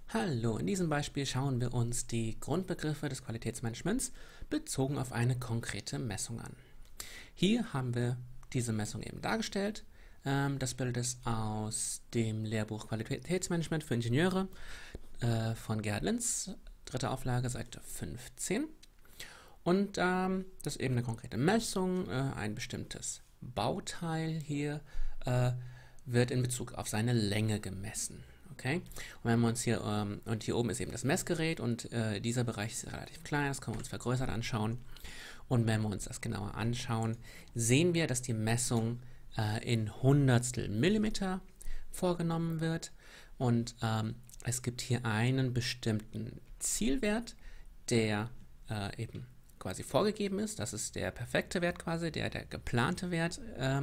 Hallo, in diesem Beispiel schauen wir uns die Grundbegriffe des Qualitätsmanagements bezogen auf eine konkrete Messung an. Hier haben wir diese Messung eben dargestellt. Das Bild ist aus dem Lehrbuch Qualitätsmanagement für Ingenieure von Gerhard Linz, dritte Auflage, Seite 15. Und das ist eben eine konkrete Messung, ein bestimmtes Bauteil hier wird in Bezug auf seine Länge gemessen. Okay? Und wenn wir uns hier, und hier oben ist eben das Messgerät und dieser Bereich ist relativ klein, das können wir uns vergrößert anschauen. Und wenn wir uns das genauer anschauen, sehen wir, dass die Messung in Hundertstel Millimeter vorgenommen wird. Und es gibt hier einen bestimmten Zielwert, der eben quasi vorgegeben ist. Das ist der perfekte Wert quasi, der geplante Wert.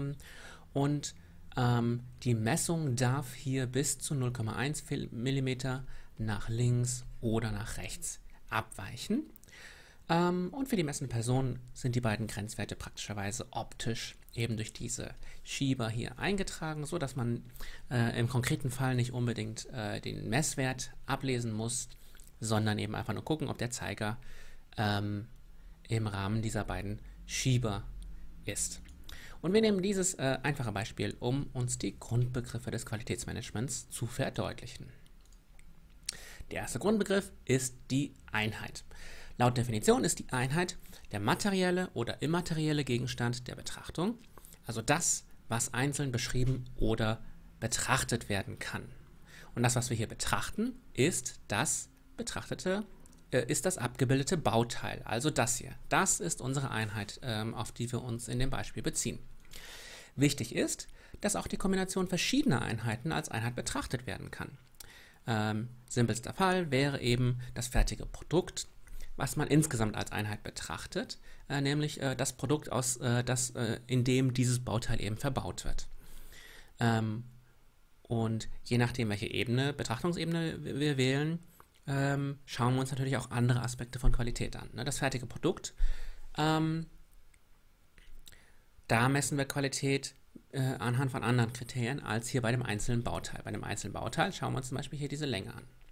Die Messung darf hier bis zu 0,1 mm nach links oder nach rechts abweichen. Und für die messende Person sind die beiden Grenzwerte praktischerweise optisch eben durch diese Schieber hier eingetragen, so dass man im konkreten Fall nicht unbedingt den Messwert ablesen muss, sondern eben einfach nur gucken, ob der Zeiger im Rahmen dieser beiden Schieber ist. Und wir nehmen dieses einfache Beispiel, um uns die Grundbegriffe des Qualitätsmanagements zu verdeutlichen. Der erste Grundbegriff ist die Einheit. Laut Definition ist die Einheit der materielle oder immaterielle Gegenstand der Betrachtung, also das, was einzeln beschrieben oder betrachtet werden kann. Und das, was wir hier betrachten, ist das abgebildete Bauteil, also das hier. Das ist unsere Einheit, auf die wir uns in dem Beispiel beziehen. Wichtig ist, dass auch die Kombination verschiedener Einheiten als Einheit betrachtet werden kann. Simpelster Fall wäre eben das fertige Produkt, was man insgesamt als Einheit betrachtet, nämlich das Produkt, in dem dieses Bauteil eben verbaut wird. Und je nachdem, welche Betrachtungsebene wir wählen, schauen wir uns natürlich auch andere Aspekte von Qualität an. Das fertige Produkt, da messen wir Qualität anhand von anderen Kriterien als hier bei dem einzelnen Bauteil. Bei dem einzelnen Bauteil schauen wir uns zum Beispiel hier diese Länge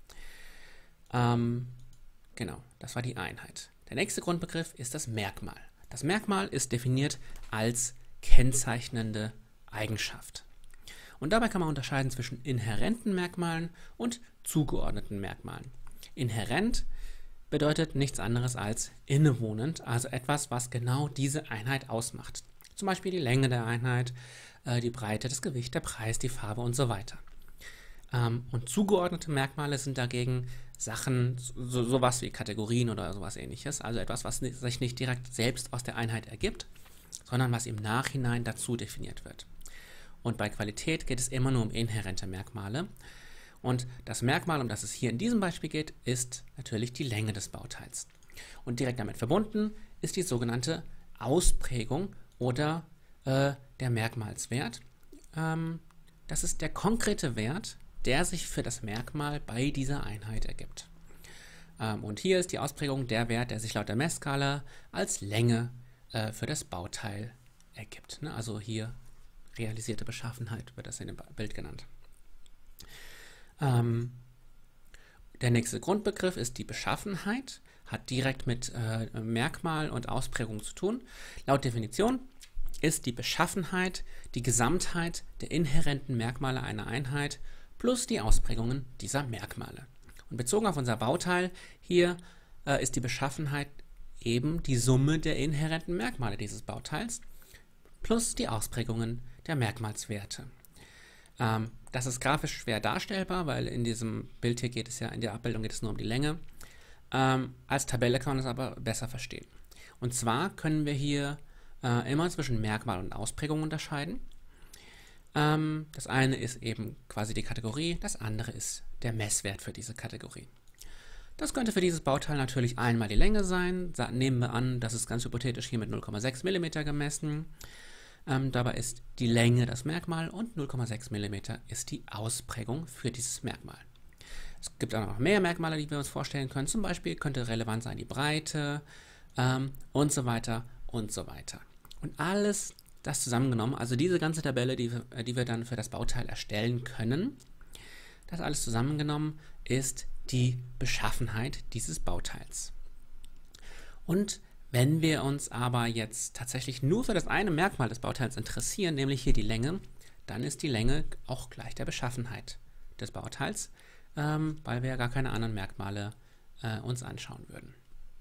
an. Genau, das war die Einheit. Der nächste Grundbegriff ist das Merkmal. Das Merkmal ist definiert als kennzeichnende Eigenschaft. Und dabei kann man unterscheiden zwischen inhärenten Merkmalen und zugeordneten Merkmalen. Inhärent bedeutet nichts anderes als innewohnend, also etwas, was genau diese Einheit ausmacht. Zum Beispiel die Länge der Einheit, die Breite, das Gewicht, der Preis, die Farbe und so weiter. Und zugeordnete Merkmale sind dagegen Sachen, sowas wie Kategorien oder sowas ähnliches, also etwas, was sich nicht direkt selbst aus der Einheit ergibt, sondern was im Nachhinein dazu definiert wird. Und bei Qualität geht es immer nur um inhärente Merkmale. Und das Merkmal, um das es hier in diesem Beispiel geht, ist natürlich die Länge des Bauteils. Und direkt damit verbunden ist die sogenannte Ausprägung oder der Merkmalswert. Das ist der konkrete Wert, der sich für das Merkmal bei dieser Einheit ergibt. Und hier ist die Ausprägung der Wert, der sich laut der Messskala als Länge für das Bauteil ergibt. Also hier realisierte Beschaffenheit wird das in dem Bild genannt. Der nächste Grundbegriff ist die Beschaffenheit, hat direkt mit Merkmal und Ausprägung zu tun. Laut Definition ist die Beschaffenheit die Gesamtheit der inhärenten Merkmale einer Einheit plus die Ausprägungen dieser Merkmale. Und bezogen auf unser Bauteil hier ist die Beschaffenheit eben die Summe der inhärenten Merkmale dieses Bauteils plus die Ausprägungen der Merkmalswerte. Das ist grafisch schwer darstellbar, weil in diesem Bild hier in der Abbildung geht es nur um die Länge. Als Tabelle kann man es aber besser verstehen. Und zwar können wir hier immer zwischen Merkmal und Ausprägung unterscheiden. Das eine ist eben quasi die Kategorie, das andere ist der Messwert für diese Kategorie. Das könnte für dieses Bauteil natürlich einmal die Länge sein. Nehmen wir an, das ist ganz hypothetisch hier mit 0,6 mm gemessen. Dabei ist die Länge das Merkmal und 0,6 mm ist die Ausprägung für dieses Merkmal. Es gibt auch noch mehr Merkmale, die wir uns vorstellen können. Zum Beispiel könnte relevant sein die Breite und so weiter und so weiter. Und alles das zusammengenommen, also diese ganze Tabelle, die wir dann für das Bauteil erstellen können, das alles zusammengenommen ist die Beschaffenheit dieses Bauteils. Und wenn wir uns aber jetzt tatsächlich nur für das eine Merkmal des Bauteils interessieren, nämlich hier die Länge, dann ist die Länge auch gleich der Beschaffenheit des Bauteils, weil wir ja gar keine anderen Merkmale uns anschauen würden.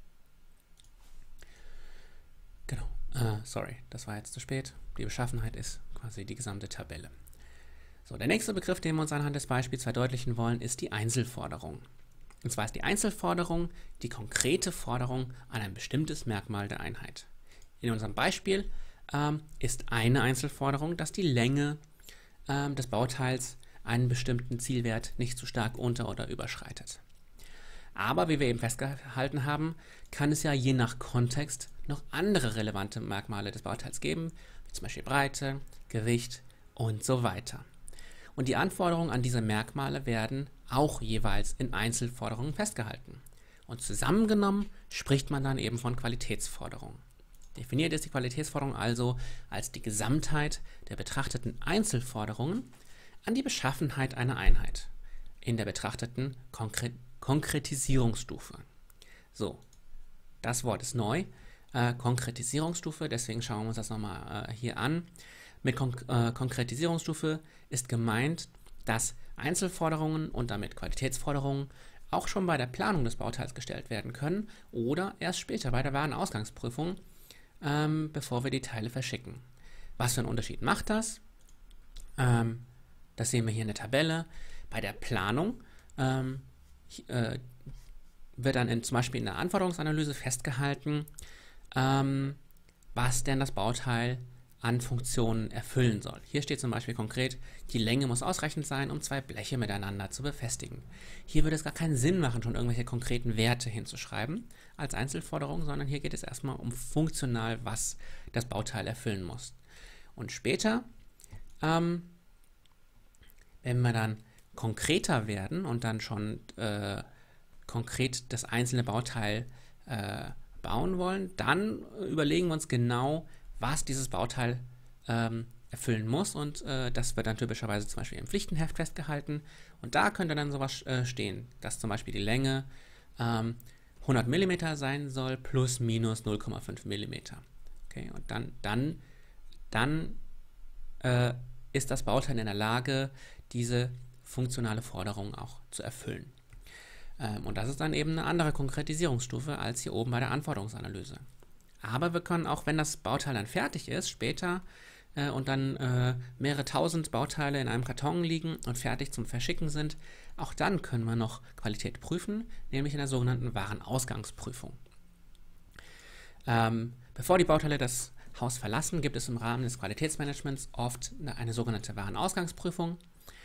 Genau, sorry, das war jetzt zu spät. Die Beschaffenheit ist quasi die gesamte Tabelle. So, der nächste Begriff, den wir uns anhand des Beispiels verdeutlichen wollen, ist die Einzelforderung. Und zwar ist die Einzelforderung die konkrete Forderung an ein bestimmtes Merkmal der Einheit. In unserem Beispiel ist eine Einzelforderung, dass die Länge des Bauteils einen bestimmten Zielwert nicht zu stark unter- oder überschreitet. Aber wie wir eben festgehalten haben, kann es ja je nach Kontext noch andere relevante Merkmale des Bauteils geben, wie zum Beispiel Breite, Gewicht und so weiter. Und die Anforderungen an diese Merkmale werden auch jeweils in Einzelforderungen festgehalten. Und zusammengenommen spricht man dann eben von Qualitätsforderungen. Definiert ist die Qualitätsforderung also als die Gesamtheit der betrachteten Einzelforderungen an die Beschaffenheit einer Einheit in der betrachteten Konkretisierungsstufe. So, das Wort ist neu. Konkretisierungsstufe, deswegen schauen wir uns das nochmal hier an. Mit Konkretisierungsstufe ist gemeint, dass Einzelforderungen und damit Qualitätsforderungen auch schon bei der Planung des Bauteils gestellt werden können oder erst später bei der Warenausgangsprüfung, bevor wir die Teile verschicken. Was für einen Unterschied macht das? Das sehen wir hier in der Tabelle. Bei der Planung wird dann zum Beispiel in der Anforderungsanalyse festgehalten, was denn das Bauteil an Funktionen erfüllen soll. Hier steht zum Beispiel konkret, die Länge muss ausreichend sein, um zwei Bleche miteinander zu befestigen. Hier würde es gar keinen Sinn machen, schon irgendwelche konkreten Werte hinzuschreiben als Einzelforderung, sondern hier geht es erstmal um funktional, was das Bauteil erfüllen muss. Und später, wenn wir dann konkreter werden und dann schon konkret das einzelne Bauteil bauen wollen, dann überlegen wir uns genau, was dieses Bauteil erfüllen muss, und das wird dann typischerweise zum Beispiel im Pflichtenheft festgehalten, und da könnte dann sowas stehen, dass zum Beispiel die Länge 100 mm sein soll plus minus 0,5 mm. Okay, und dann ist das Bauteil in der Lage, diese funktionale Forderung auch zu erfüllen. Und das ist dann eben eine andere Konkretisierungsstufe als hier oben bei der Anforderungsanalyse. Aber wir können auch, wenn das Bauteil dann fertig ist, später und dann mehrere tausend Bauteile in einem Karton liegen und fertig zum Verschicken sind, auch dann können wir noch Qualität prüfen, nämlich in der sogenannten Warenausgangsprüfung. Bevor die Bauteile das Haus verlassen, gibt es im Rahmen des Qualitätsmanagements oft eine sogenannte Warenausgangsprüfung.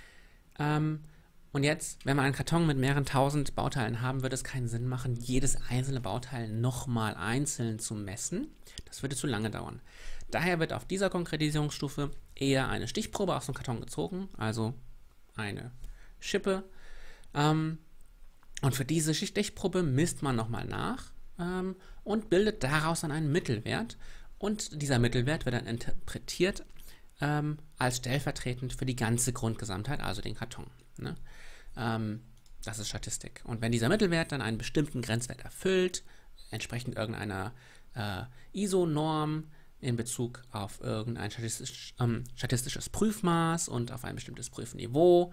Und jetzt, wenn wir einen Karton mit mehreren tausend Bauteilen haben, würde es keinen Sinn machen, jedes einzelne Bauteil nochmal einzeln zu messen. Das würde zu lange dauern. Daher wird auf dieser Konkretisierungsstufe eher eine Stichprobe aus dem Karton gezogen, also eine Schippe. Und für diese Stichprobe misst man nochmal nach und bildet daraus dann einen Mittelwert. Und dieser Mittelwert wird dann interpretiert als stellvertretend für die ganze Grundgesamtheit, also den Karton. Ne? Das ist Statistik. Und wenn dieser Mittelwert dann einen bestimmten Grenzwert erfüllt, entsprechend irgendeiner ISO-Norm in Bezug auf irgendein statistisches Prüfmaß und auf ein bestimmtes Prüfniveau,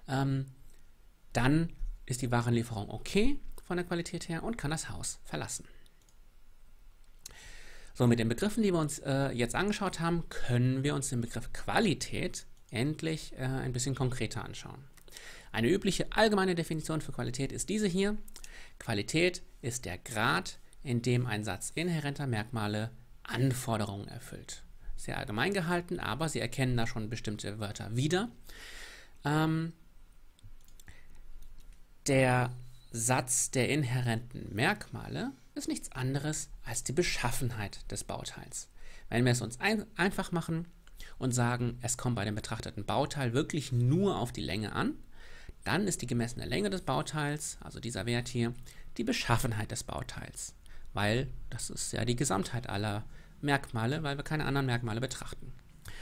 dann ist die Warenlieferung okay von der Qualität her und kann das Haus verlassen. So, mit den Begriffen, die wir uns jetzt angeschaut haben, können wir uns den Begriff Qualität endlich ein bisschen konkreter anschauen. Eine übliche allgemeine Definition für Qualität ist diese hier. Qualität ist der Grad, in dem ein Satz inhärenter Merkmale Anforderungen erfüllt. Sehr allgemein gehalten, aber Sie erkennen da schon bestimmte Wörter wieder. Der Satz der inhärenten Merkmale ist nichts anderes als die Beschaffenheit des Bauteils. Wenn wir es uns einfach machen und sagen, es kommt bei dem betrachteten Bauteil wirklich nur auf die Länge an, dann ist die gemessene Länge des Bauteils, also dieser Wert hier, die Beschaffenheit des Bauteils. Weil das ist ja die Gesamtheit aller Merkmale, weil wir keine anderen Merkmale betrachten.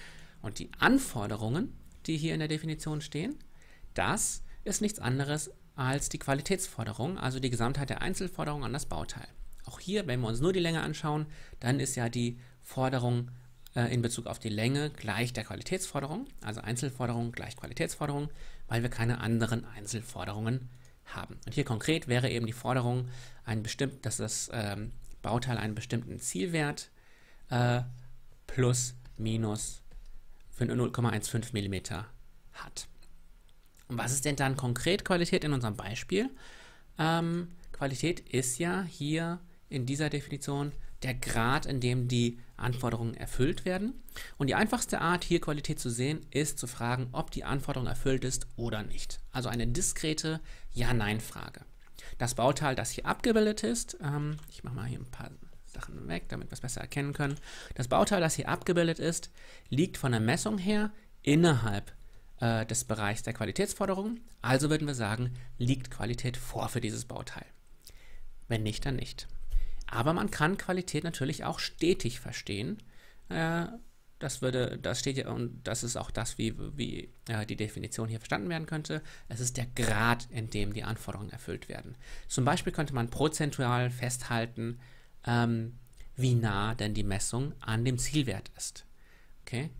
Und die Anforderungen, die hier in der Definition stehen, das ist nichts anderes als die Qualitätsforderung, also die Gesamtheit der Einzelforderungen an das Bauteil. Auch hier, wenn wir uns nur die Länge anschauen, dann ist ja die Forderung in Bezug auf die Länge gleich der Qualitätsforderung, also Einzelforderung gleich Qualitätsforderung, weil wir keine anderen Einzelforderungen haben. Und hier konkret wäre eben die Forderung, dass das Bauteil einen bestimmten Zielwert plus minus für 0,15 mm hat. Und was ist denn dann konkret Qualität in unserem Beispiel? Qualität ist ja hier in dieser Definition der Grad, in dem die Anforderungen erfüllt werden. Und die einfachste Art, hier Qualität zu sehen, ist zu fragen, ob die Anforderung erfüllt ist oder nicht. Also eine diskrete Ja-Nein-Frage. Das Bauteil, das hier abgebildet ist, ich mache mal hier ein paar Sachen weg, damit wir es besser erkennen können. Das Bauteil, das hier abgebildet ist, liegt von der Messung her innerhalb des Bereichs der Qualitätsforderung. Also würden wir sagen, liegt Qualität vor für dieses Bauteil. Wenn nicht, dann nicht. Aber man kann Qualität natürlich auch stetig verstehen. Das steht ja, und das ist auch das, wie die Definition hier verstanden werden könnte. Es ist der Grad, in dem die Anforderungen erfüllt werden. Zum Beispiel könnte man prozentual festhalten, wie nah denn die Messung an dem Zielwert ist. Okay?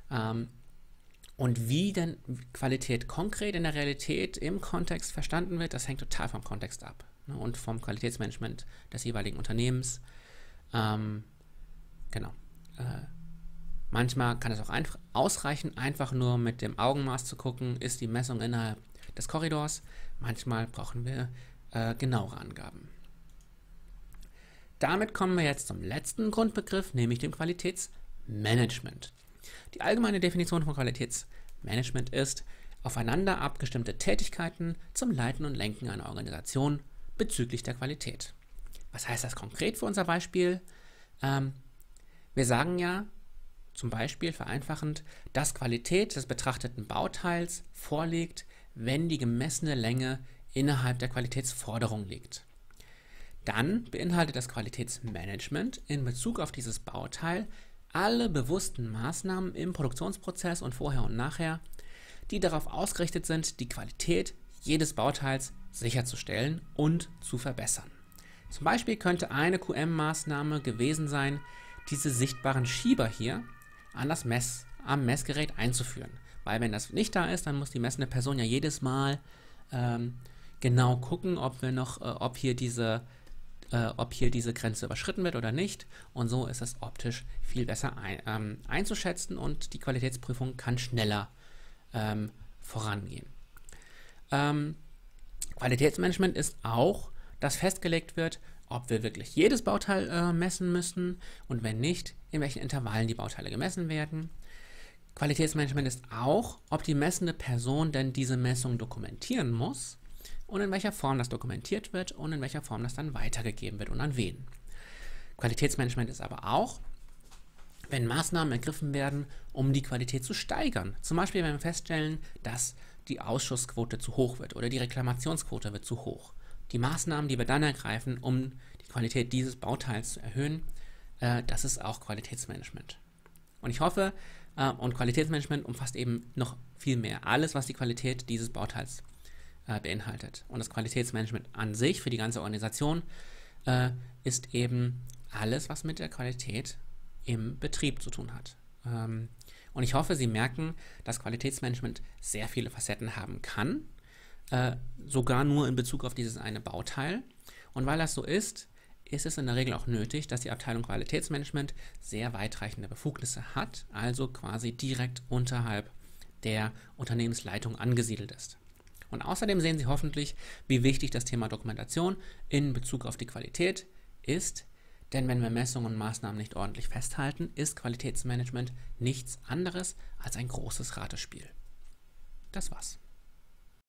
Und wie denn Qualität konkret in der Realität im Kontext verstanden wird, das hängt total vom Kontext ab, ne, und vom Qualitätsmanagement des jeweiligen Unternehmens. Genau. Manchmal kann es auch ausreichen, einfach nur mit dem Augenmaß zu gucken, ist die Messung innerhalb des Korridors. Manchmal brauchen wir genauere Angaben. Damit kommen wir jetzt zum letzten Grundbegriff, nämlich dem Qualitätsmanagement. Die allgemeine Definition von Qualitätsmanagement ist, aufeinander abgestimmte Tätigkeiten zum Leiten und Lenken einer Organisation bezüglich der Qualität. Was heißt das konkret für unser Beispiel? Wir sagen ja zum Beispiel vereinfachend, dass Qualität des betrachteten Bauteils vorliegt, wenn die gemessene Länge innerhalb der Qualitätsforderung liegt. Dann beinhaltet das Qualitätsmanagement in Bezug auf dieses Bauteil alle bewussten Maßnahmen im Produktionsprozess und vorher und nachher, die darauf ausgerichtet sind, die Qualität jedes Bauteils sicherzustellen und zu verbessern. Zum Beispiel könnte eine QM-Maßnahme gewesen sein, diese sichtbaren Schieber hier am Messgerät einzuführen. Weil wenn das nicht da ist, dann muss die messende Person ja jedes Mal genau gucken, ob hier diese Grenze überschritten wird oder nicht. Und so ist es optisch viel besser einzuschätzen und die Qualitätsprüfung kann schneller vorangehen. Qualitätsmanagement ist auch, dass festgelegt wird, ob wir wirklich jedes Bauteil messen müssen und wenn nicht, in welchen Intervallen die Bauteile gemessen werden. Qualitätsmanagement ist auch, ob die messende Person denn diese Messung dokumentieren muss und in welcher Form das dokumentiert wird und in welcher Form das dann weitergegeben wird und an wen. Qualitätsmanagement ist aber auch, wenn Maßnahmen ergriffen werden, um die Qualität zu steigern. Zum Beispiel, wenn wir feststellen, dass die Ausschussquote zu hoch wird oder die Reklamationsquote wird zu hoch. Die Maßnahmen, die wir dann ergreifen, um die Qualität dieses Bauteils zu erhöhen, das ist auch Qualitätsmanagement. Und ich hoffe, und Qualitätsmanagement umfasst eben noch viel mehr. Alles, was die Qualität dieses Bauteils beinhaltet. Und das Qualitätsmanagement an sich für die ganze Organisation ist eben alles, was mit der Qualität im Betrieb zu tun hat. Und ich hoffe, Sie merken, dass Qualitätsmanagement sehr viele Facetten haben kann, sogar nur in Bezug auf dieses eine Bauteil. Und weil das so ist, ist es in der Regel auch nötig, dass die Abteilung Qualitätsmanagement sehr weitreichende Befugnisse hat, also quasi direkt unterhalb der Unternehmensleitung angesiedelt ist. Und außerdem sehen Sie hoffentlich, wie wichtig das Thema Dokumentation in Bezug auf die Qualität ist, denn wenn wir Messungen und Maßnahmen nicht ordentlich festhalten, ist Qualitätsmanagement nichts anderes als ein großes Ratespiel. Das war's.